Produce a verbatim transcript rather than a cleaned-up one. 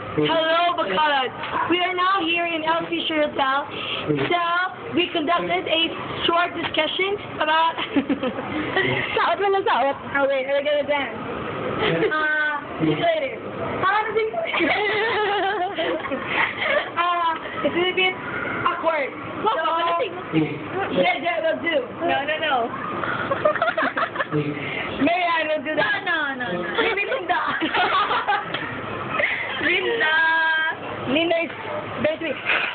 Hello, Bacolod. We are now here in El Fisher Hotel. So, we conducted a short discussion about... Saot mo lang, saot. Oh, wait, we're gonna dance. Uh, later. Paano din ko? Uh, it's a little bit awkward. So, yeah, yeah, we'll do. No, no, no. Maybe I will do that. No, no, no. Maybe Linda. Linda. Linda is basically...